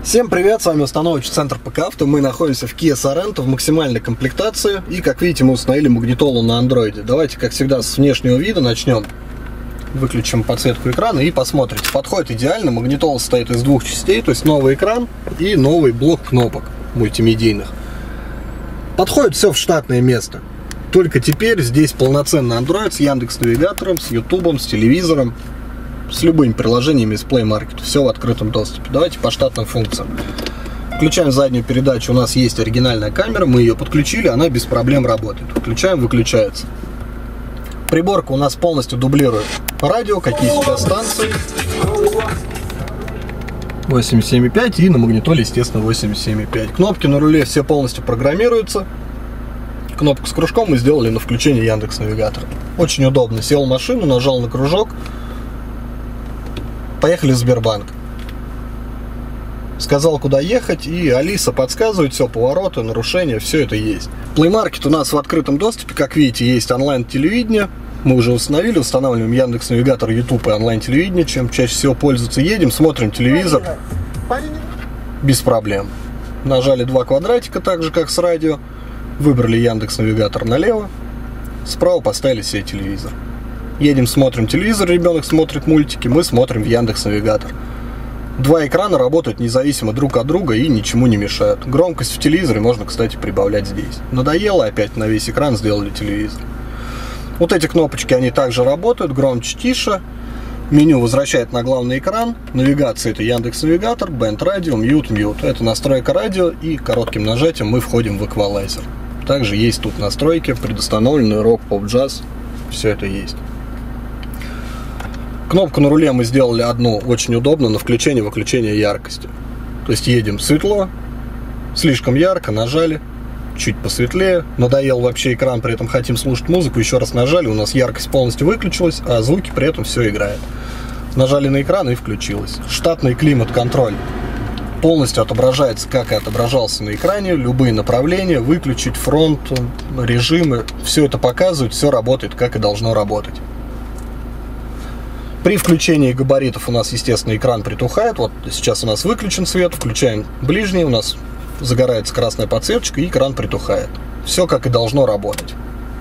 Всем привет, с вами установочный центр ПК Авто. Мы находимся в Kia Sorento в максимальной комплектации. И, как видите, мы установили магнитолу на андроиде. Давайте, как всегда, с внешнего вида начнем. Выключим подсветку экрана и посмотрите. Подходит идеально. Магнитола состоит из двух частей, то есть новый экран и новый блок кнопок мультимедийных. Подходит все в штатное место. Только теперь здесь полноценный Android с Яндекс.Навигатором, с Ютубом, с телевизором, с любыми приложениями из Play Market. Все в открытом доступе. Давайте по штатным функциям. Включаем заднюю передачу. У нас есть оригинальная камера. Мы ее подключили. Она без проблем работает. Включаем, выключается. Приборка у нас полностью дублирует радио. Какие сейчас станции. 87,5 и на магнитоле, естественно, 87,5. Кнопки на руле все полностью программируются. Кнопку с кружком мы сделали на включение Яндекс.Навигатора. Очень удобно. Сел в машину, нажал на кружок. Поехали в Сбербанк. Сказал, куда ехать, и Алиса подсказывает все, повороты, нарушения, все это есть. Play Market у нас в открытом доступе, как видите, есть онлайн-телевидение. Мы уже установили, устанавливаем Яндекс.Навигатор, YouTube и онлайн-телевидение, чем чаще всего пользуются. Едем, смотрим телевизор. Без проблем. Нажали два квадратика, так же, как с радио. Выбрали Яндекс.Навигатор налево. Справа поставили себе телевизор. Едем, смотрим телевизор, ребенок смотрит мультики, мы смотрим в Яндекс.Навигатор. Два экрана работают независимо друг от друга и ничему не мешают. Громкость в телевизоре можно, кстати, прибавлять здесь. Надоело, опять на весь экран сделали телевизор. Вот эти кнопочки, они также работают, громче, тише. Меню возвращает на главный экран. Навигация — это Яндекс.Навигатор, Band Radio, Mute. Это настройка радио, и коротким нажатием мы входим в эквалайзер. Также есть тут настройки, предустановленные рок, поп, джаз. Все это есть. Кнопку на руле мы сделали одну, очень удобно, на включение-выключение яркости. То есть едем светло, слишком ярко, нажали, чуть посветлее, надоел вообще экран, при этом хотим слушать музыку, еще раз нажали, у нас яркость полностью выключилась, а звуки при этом все играет. Нажали на экран и включилось. Штатный климат-контроль полностью отображается, как и отображался на экране, любые направления, выключить, фронт, режимы, все это показывает, все работает, как и должно работать. При включении габаритов у нас, естественно, экран притухает. Вот сейчас у нас выключен свет, включаем ближний, у нас загорается красная подсветочка и экран притухает. Все как и должно работать.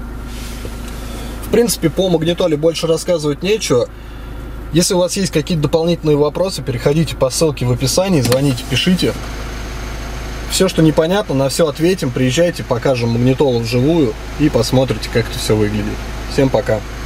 В принципе, по магнитоле больше рассказывать нечего. Если у вас есть какие-то дополнительные вопросы, переходите по ссылке в описании, звоните, пишите. Все, что непонятно, на все ответим. Приезжайте, покажем магнитолу вживую и посмотрите, как это все выглядит. Всем пока!